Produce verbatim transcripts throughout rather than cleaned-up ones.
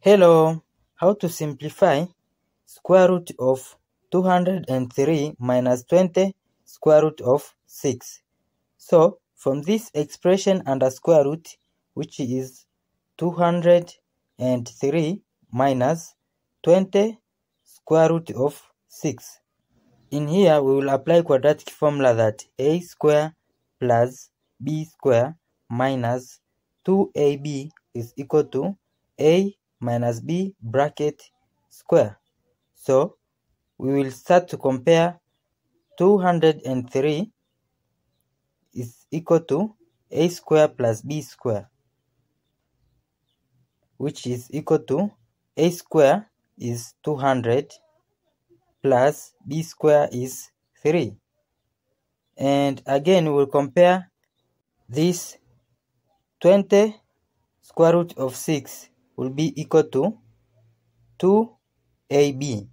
Hello, how to simplify square root of two hundred three minus twenty square root of six. So from this expression under square root, which is two hundred three minus twenty square root of six. In here we will apply quadratic formula that a square plus b square minus two a b is equal to a minus b bracket square. So we will start to compare two hundred three is equal to a square plus b square, which is equal to a square is two hundred plus b square is three. And again we will compare this twenty square root of six will be equal to two a b,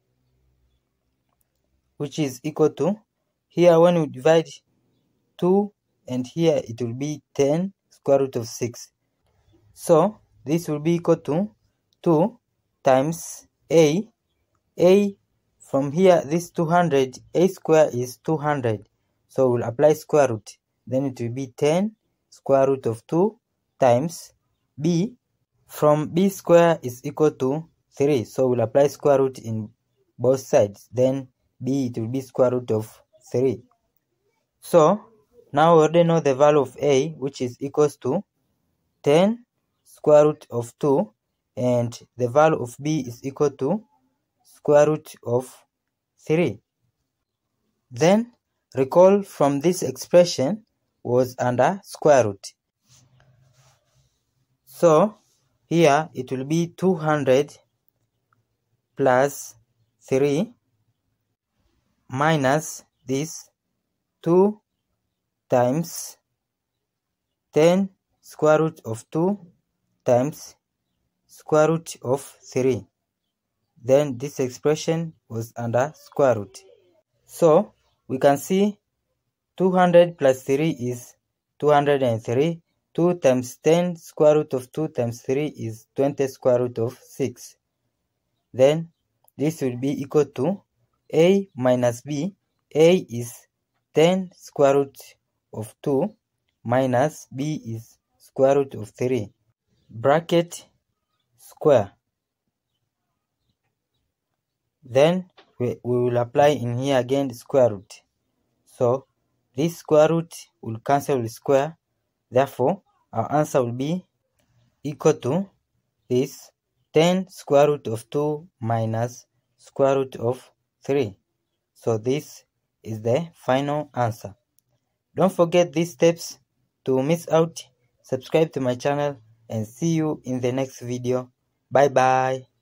which is equal to, here when we divide two and here it will be ten square root of six. So this will be equal to two times a. A from here, this two hundred, a square is two hundred. So we'll apply square root. Then it will be ten square root of two times b. From b square is equal to three. So we'll apply square root in both sides. Then b, it will be square root of three. So now we already know the value of a, which is equals to ten square root of two, and the value of b is equal to square root of three. Then recall from this expression was under square root. So here it will be two hundred plus three minus this two times ten square root of two times square root of three. Then this expression was under square root. So we can see two hundred plus three is two hundred three. two times ten square root of two times three is twenty square root of six. Then this will be equal to a minus b. A is ten square root of two minus b is square root of three. Bracket square. Then we, we will apply in here again the square root. So this square root will cancel with square. Therefore, our answer will be equal to this ten square root of two minus square root of three. So this is the final answer. Don't forget these steps to miss out. Subscribe to my channel and see you in the next video. Bye bye.